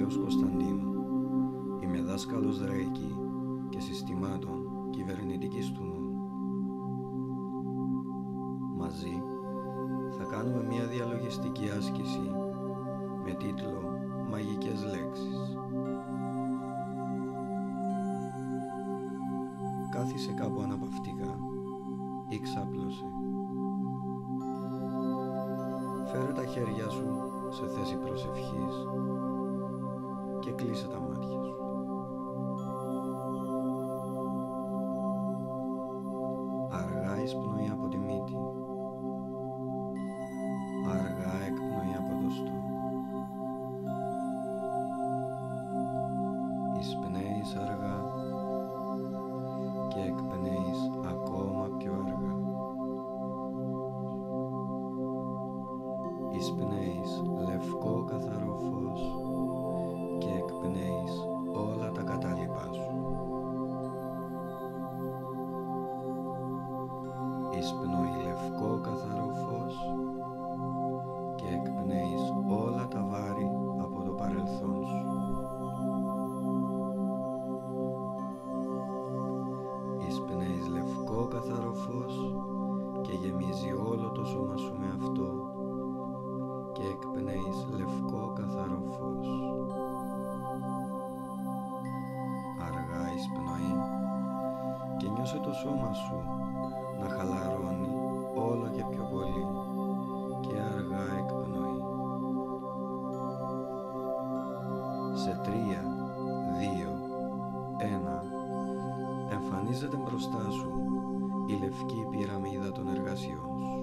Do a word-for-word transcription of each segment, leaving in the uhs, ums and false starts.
Θεός Κωνσταντίνου. Είμαι δάσκαλος Ρέικι και συστημάτων κυβερνητικής του νου. Μαζί θα κάνουμε μια διαλογιστική άσκηση με τίτλο «Μαγικές λέξεις». Κάθισε κάπου αναπαυτικά ή ξάπλωσε. Φέρε τα χέρια σου σε θέση προσευχής και κλείσε τα μάτια σου. Αργά εισπνοή από τη μύτη, αργά εκπνοή από το στόμα. Εισπνέεις αργά και εκπνέεις ακόμα πιο αργά. Εισπνέεις λευκό καθαρό φως και εκπνέεις όλα τα κατάλοιπά σου. Εισπνοεί λευκό καθαρό φως και εκπνέεις όλα τα βάρη από το παρελθόν σου. Εισπνέεις λευκό καθαρό φως και γεμίζει όλο το σώμα σου με αυτό και εκπνέεις λευκό καθαρό φως. Αργά εισπνοή και νιώσε το σώμα σου να χαλαρώνει όλο και πιο πολύ και αργά εκπνοή. Σε τρία, δύο, ένα εμφανίζεται μπροστά σου η λευκή πυραμίδα των εργασιών σου.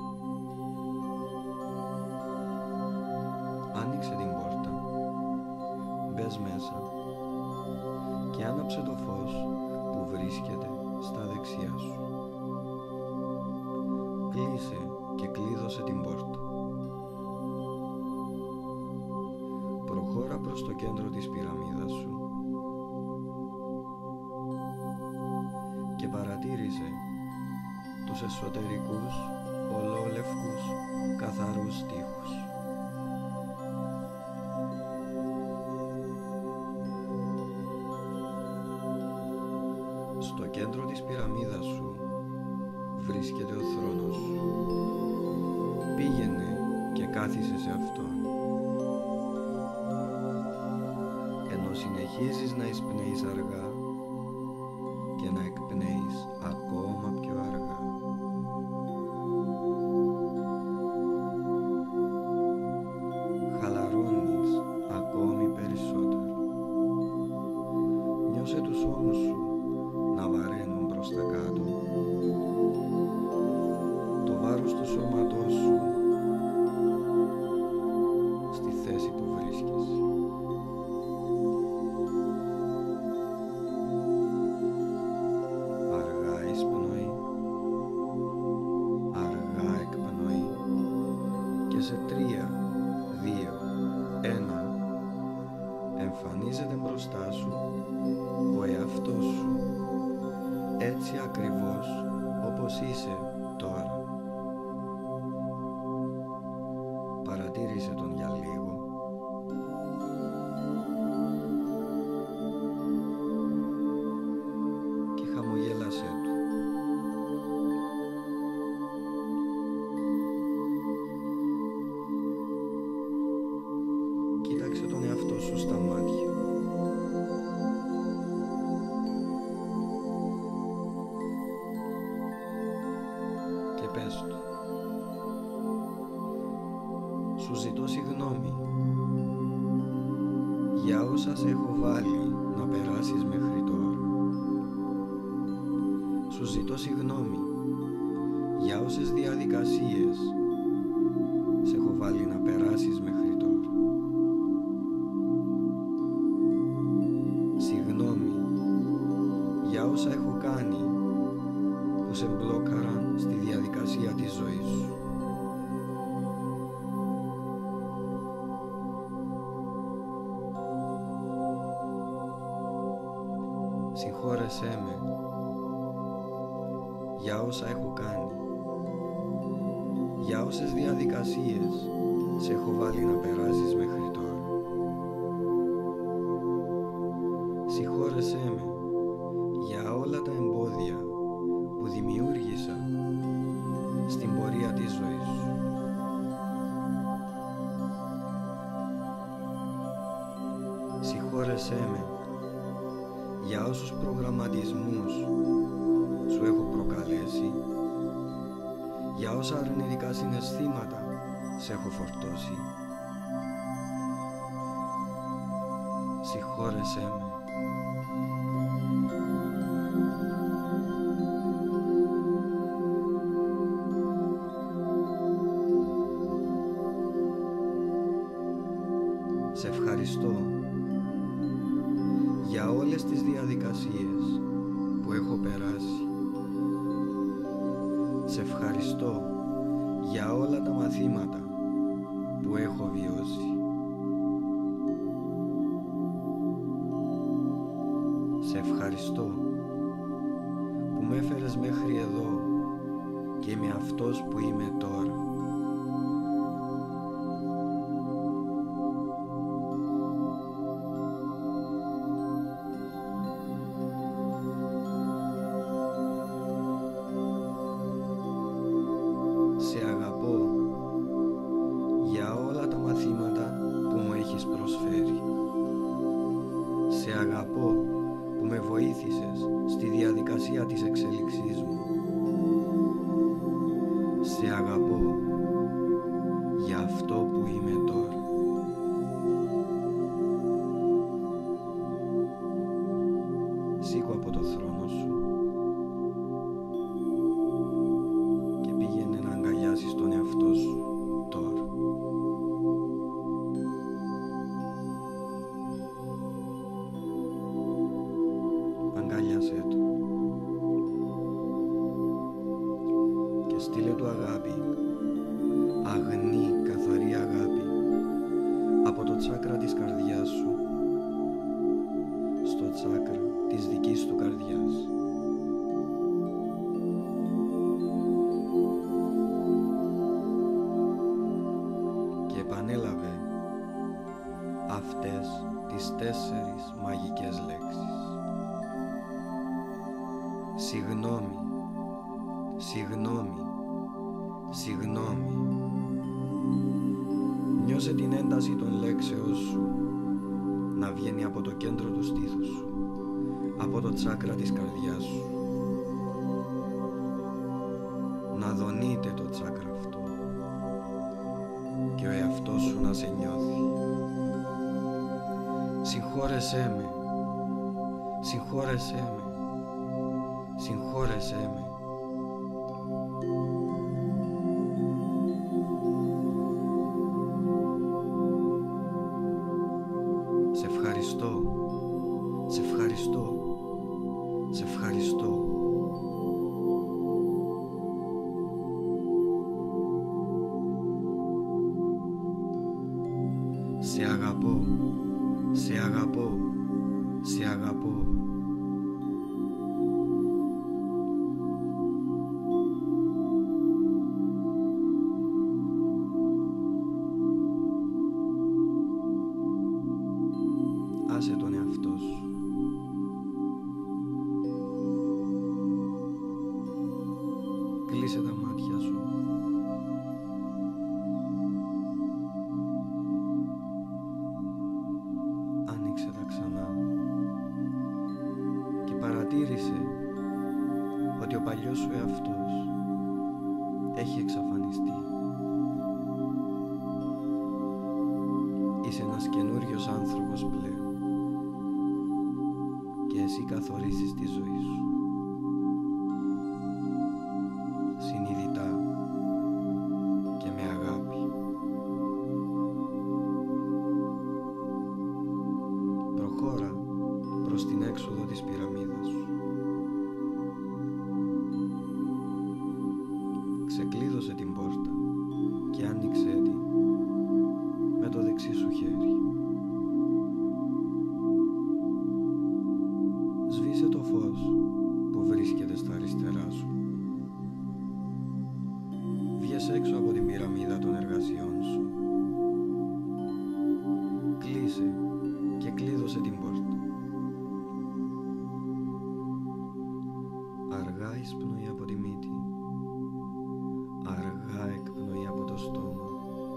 Άνοιξε την πόρτα, μπες μέσα και άναψε το φως που βρίσκεται στα δεξιά σου. Κλείσε και κλείδωσε την πόρτα. Προχώρα προς το κέντρο της πυραμίδας σου και παρατήρησε τους εσωτερικούς ολόλευκους καθαρούς τοίχους. Στο κέντρο της πυραμίδας σου βρίσκεται ο θρόνος σου. Πήγαινε και κάθισε σε αυτόν. Ενώ συνεχίζεις να εισπνέεις αργά και να εκπνέεις ακόμα πιο αργά. Χαλαρώνεις ακόμη περισσότερο. Νιώσε τους ώμους σου να βαραίνουν προς τα κάτω. Το βάρος του σώματός σου στη θέση που βρίσκεσαι. Αργά εισπνοή, αργά εκπνοή και σε τρία, δύο, ένα εμφανίζεται μπροστά σου ο εαυτός σου έτσι ακριβώς όπως είσαι τώρα. Παρατήρησε τον για λίγο. Και χαμογέλασέ του. Κοίταξε τον εαυτό σου στα μάτια. Και πες του: σου ζητώ συγγνώμη για όσα σε έχω βάλει να περάσεις μέχρι τώρα. Σου ζητώ συγγνώμη για όσες διαδικασίες σε έχω βάλει να περάσεις μέχρι τώρα. Συγγνώμη για όσα έχω κάνει που σε μπλόκαραν στη διαδικασία της ζωής σου. Συγχώρεσέ με για όσα έχω κάνει, για όσες διαδικασίες σε έχω βάλει να περάσεις μέχρι τώρα. Συγχώρεσέ με για όλα τα εμπόδια που δημιούργησα στην πορεία της ζωής σου. Συγχώρεσέ με για όσους προγραμματισμούς σου έχω προκαλέσει, για όσα αρνητικά συναισθήματα σε έχω φορτώσει. Συγχώρεσέ με. Σε ευχαριστώ για όλες τις διαδικασίες που έχω περάσει. Σε ευχαριστώ για όλα τα μαθήματα που έχω βιώσει. Σε ευχαριστώ που με έφερες μέχρι εδώ και είμαι αυτός που είμαι τώρα. Σε αγαπώ για όλα τα μαθήματα που μου έχεις προσφέρει. Σε αγαπώ που με βοήθησες στη διαδικασία της εξέλιξής μου. Σε αγαπώ για αυτό που είμαι τώρα. Σήκω από το θρόνο σου και πήγαινε να αγκαλιάσεις τον εαυτό σου τώρα. Αγκάλιασέ το και στείλε του αγάπη, αγνή, καθαρή αγάπη από το τσάκρα της καρδιάς σου στο τσάκρα της δικής του καρδιάς. Και επανέλαβε αυτές τις τέσσερις μαγικές λέξεις. Συγγνώμη, συγγνώμη, συγγνώμη. Νιώσε την ένταση των λέξεων σου να βγαίνει από το κέντρο του στήθους σου, από το τσάκρα της καρδιάς σου. Να δονείται το τσάκρα αυτό και ο εαυτός σου να σε νιώθει. Συγχώρεσέ με, συγχώρεσέ με, συγχώρεσέ με. Σε ευχαριστώ, σε ευχαριστώ, σε ευχαριστώ. Σε αγαπώ, σε αγαπώ, σε αγαπώ. Άσε τον εαυτό σου. Κλείσε τα μάτια σου. Άνοιξε τα ξανά και παρατήρησε ότι ο παλιός σου εαυτός έχει εξαφανιστεί. Είσαι ένας καινούριος άνθρωπος πλέον και εσύ καθορίζεις τη ζωή σου. Συνειδητά και με αγάπη. Προχώρα προς την έξοδο της πυραμίδας σου. Ξεκλείδωσε την πόρτα και άνοιξε την με το δεξί σου χέρι. Σβήσε το φως Αργά εισπνοή από τη μύτη, αργά εκπνοή από το στόμα,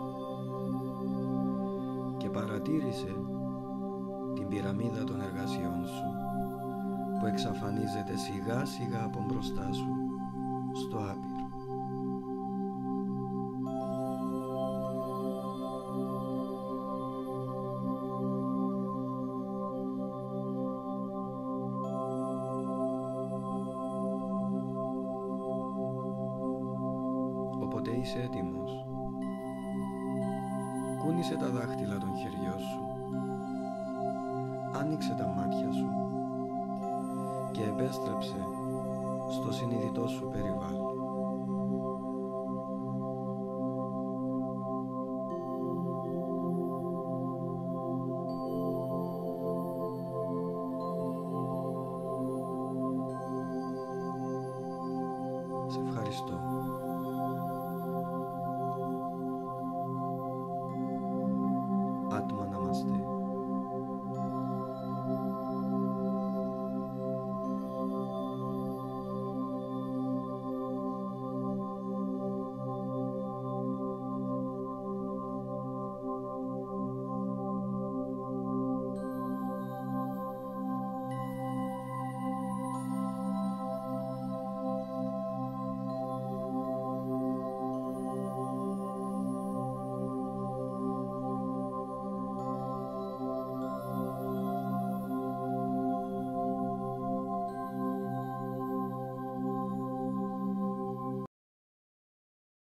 και παρατήρησε την πυραμίδα των εργασιών σου που εξαφανίζεται σιγά σιγά από μπροστά σου στο άπειρο. Όποτε είσαι έτοιμος, κούνησε τα δάχτυλα των χεριών σου, άνοιξε τα μάτια σου και επέστρεψε στο συνειδητό σου περιβάλλον. Σε ευχαριστώ. Άτμα Ναμαστέ.